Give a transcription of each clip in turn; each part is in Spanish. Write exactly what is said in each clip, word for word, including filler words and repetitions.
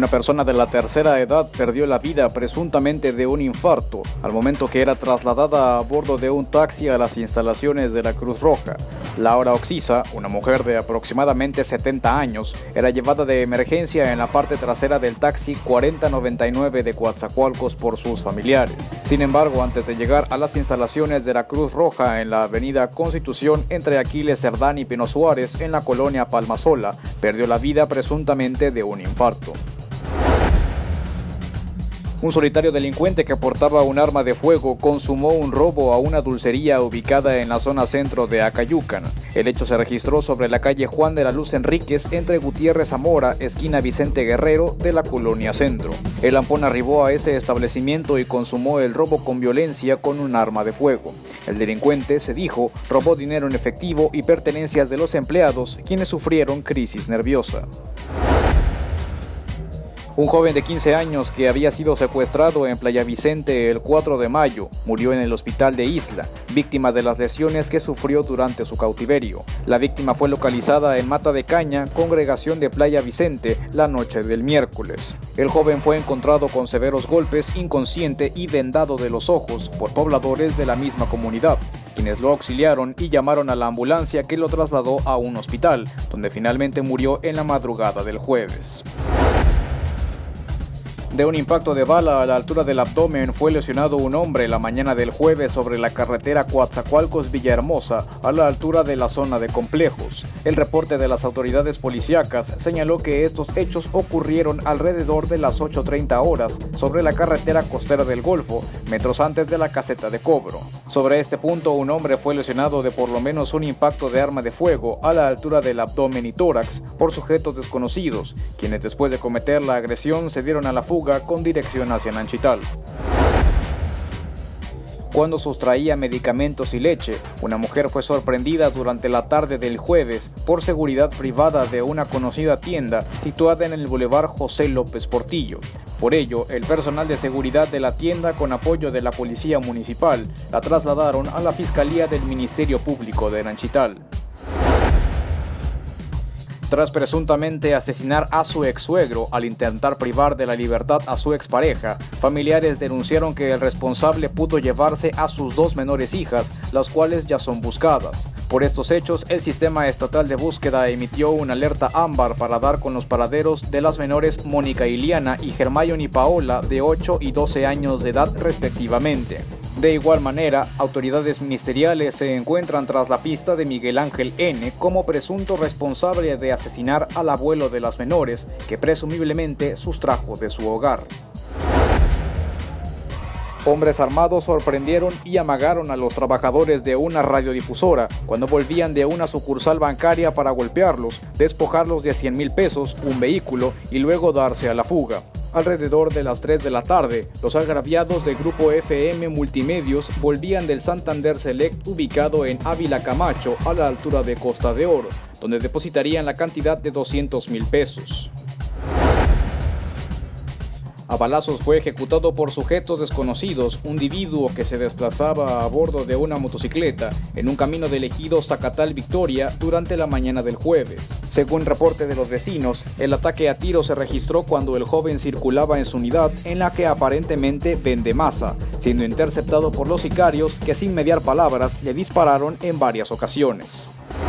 Una persona de la tercera edad perdió la vida presuntamente de un infarto al momento que era trasladada a bordo de un taxi a las instalaciones de la Cruz Roja. Laura Oxiza, una mujer de aproximadamente setenta años, era llevada de emergencia en la parte trasera del taxi cuarenta noventa y nueve de Coatzacoalcos por sus familiares. Sin embargo, antes de llegar a las instalaciones de la Cruz Roja en la avenida Constitución entre Aquiles Cerdán y Pino Suárez en la colonia Palmasola, perdió la vida presuntamente de un infarto. Un solitario delincuente que portaba un arma de fuego consumó un robo a una dulcería ubicada en la zona centro de Acayucan. El hecho se registró sobre la calle Juan de la Luz Enríquez entre Gutiérrez Zamora, esquina Vicente Guerrero de la colonia Centro. El lampón arribó a ese establecimiento y consumó el robo con violencia con un arma de fuego. El delincuente, se dijo, robó dinero en efectivo y pertenencias de los empleados, quienes sufrieron crisis nerviosa. Un joven de quince años que había sido secuestrado en Playa Vicente el cuatro de mayo murió en el hospital de Isla, víctima de las lesiones que sufrió durante su cautiverio. La víctima fue localizada en Mata de Caña, congregación de Playa Vicente, la noche del miércoles. El joven fue encontrado con severos golpes, inconsciente y vendado de los ojos por pobladores de la misma comunidad, quienes lo auxiliaron y llamaron a la ambulancia que lo trasladó a un hospital, donde finalmente murió en la madrugada del jueves. De un impacto de bala a la altura del abdomen fue lesionado un hombre la mañana del jueves sobre la carretera Coatzacoalcos-Villahermosa, a la altura de la zona de complejos. El reporte de las autoridades policíacas señaló que estos hechos ocurrieron alrededor de las ocho treinta horas sobre la carretera costera del Golfo, metros antes de la caseta de cobro. Sobre este punto, un hombre fue lesionado de por lo menos un impacto de arma de fuego a la altura del abdomen y tórax por sujetos desconocidos, quienes después de cometer la agresión se dieron a la fuga con dirección hacia Nanchital. Cuando sustraía medicamentos y leche, una mujer fue sorprendida durante la tarde del jueves por seguridad privada de una conocida tienda situada en el Boulevard José López Portillo. Por ello, el personal de seguridad de la tienda, con apoyo de la policía municipal, la trasladaron a la Fiscalía del Ministerio Público de Nanchital. Tras presuntamente asesinar a su ex-suegro al intentar privar de la libertad a su expareja, familiares denunciaron que el responsable pudo llevarse a sus dos menores hijas, las cuales ya son buscadas. Por estos hechos, el Sistema Estatal de Búsqueda emitió una alerta ámbar para dar con los paraderos de las menores Mónica Iliana y Hermione Paola, de ocho y doce años de edad respectivamente. De igual manera, autoridades ministeriales se encuentran tras la pista de Miguel Ángel N. como presunto responsable de asesinar al abuelo de las menores, que presumiblemente sustrajo de su hogar. Hombres armados sorprendieron y amagaron a los trabajadores de una radiodifusora cuando volvían de una sucursal bancaria para golpearlos, despojarlos de cien mil pesos, un vehículo y luego darse a la fuga. Alrededor de las tres de la tarde, los agraviados del grupo F M Multimedios volvían del Santander Select ubicado en Ávila Camacho a la altura de Costa de Oro, donde depositarían la cantidad de doscientos mil pesos. A balazos fue ejecutado por sujetos desconocidos un individuo que se desplazaba a bordo de una motocicleta en un camino del ejido Zacatal Victoria durante la mañana del jueves. Según reporte de los vecinos, el ataque a tiro se registró cuando el joven circulaba en su unidad en la que aparentemente vende masa, siendo interceptado por los sicarios que sin mediar palabras le dispararon en varias ocasiones.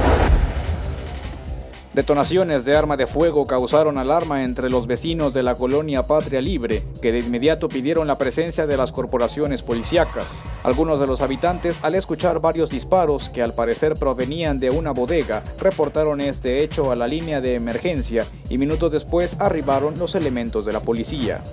Detonaciones de arma de fuego causaron alarma entre los vecinos de la colonia Patria Libre, que de inmediato pidieron la presencia de las corporaciones policíacas. Algunos de los habitantes, al escuchar varios disparos que al parecer provenían de una bodega, reportaron este hecho a la línea de emergencia y minutos después arribaron los elementos de la policía.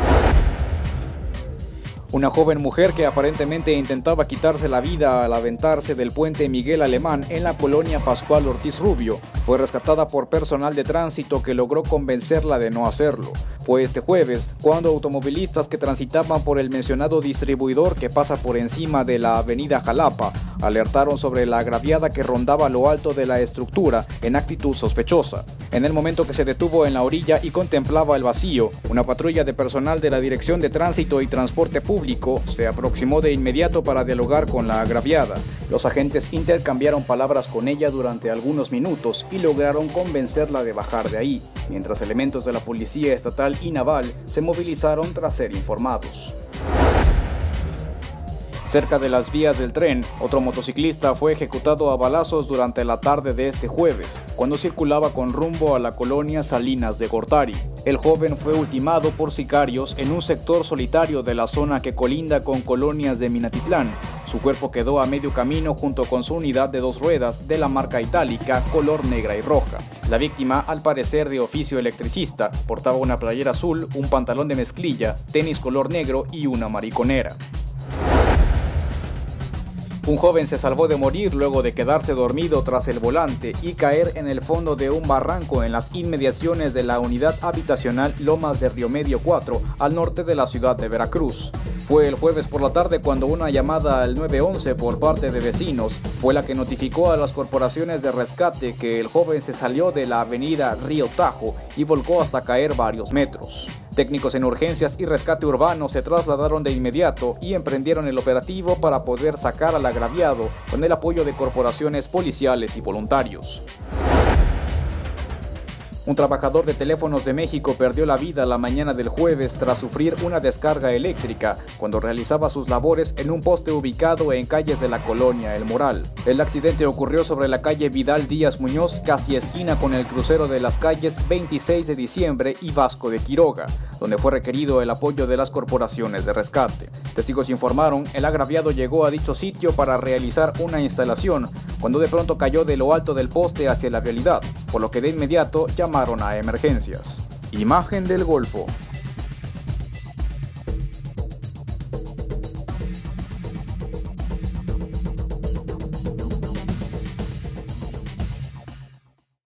Una joven mujer que aparentemente intentaba quitarse la vida al aventarse del puente Miguel Alemán en la colonia Pascual Ortiz Rubio fue rescatada por personal de tránsito que logró convencerla de no hacerlo. Fue este jueves cuando automovilistas que transitaban por el mencionado distribuidor que pasa por encima de la avenida Jalapa alertaron sobre la agraviada que rondaba lo alto de la estructura en actitud sospechosa. En el momento que se detuvo en la orilla y contemplaba el vacío, una patrulla de personal de la Dirección de Tránsito y Transporte Público se aproximó de inmediato para dialogar con la agraviada. Los agentes intercambiaron palabras con ella durante algunos minutos y lograron convencerla de bajar de ahí, mientras elementos de la Policía Estatal y Naval se movilizaron tras ser informados. Cerca de las vías del tren, otro motociclista fue ejecutado a balazos durante la tarde de este jueves, cuando circulaba con rumbo a la colonia Salinas de Gortari. El joven fue ultimado por sicarios en un sector solitario de la zona que colinda con colonias de Minatitlán. Su cuerpo quedó a medio camino junto con su unidad de dos ruedas de la marca itálica, color negra y roja. La víctima, al parecer de oficio electricista, portaba una playera azul, un pantalón de mezclilla, tenis color negro y una mariconera. Un joven se salvó de morir luego de quedarse dormido tras el volante y caer en el fondo de un barranco en las inmediaciones de la unidad habitacional Lomas de Río Medio cuatro, al norte de la ciudad de Veracruz. Fue el jueves por la tarde cuando una llamada al nueve once por parte de vecinos fue la que notificó a las corporaciones de rescate que el joven se salió de la avenida Río Tajo y volcó hasta caer varios metros. Técnicos en urgencias y rescate urbano se trasladaron de inmediato y emprendieron el operativo para poder sacar al agraviado con el apoyo de corporaciones policiales y voluntarios. Un trabajador de Teléfonos de México perdió la vida la mañana del jueves tras sufrir una descarga eléctrica cuando realizaba sus labores en un poste ubicado en calles de la colonia El Moral. El accidente ocurrió sobre la calle Vidal Díaz Muñoz, casi esquina con el crucero de las calles veintiséis de diciembre y Vasco de Quiroga, donde fue requerido el apoyo de las corporaciones de rescate. Testigos informaron, el agraviado llegó a dicho sitio para realizar una instalación, cuando de pronto cayó de lo alto del poste hacia la vialidad, por lo que de inmediato llamaron a emergencias. Imagen del Golfo.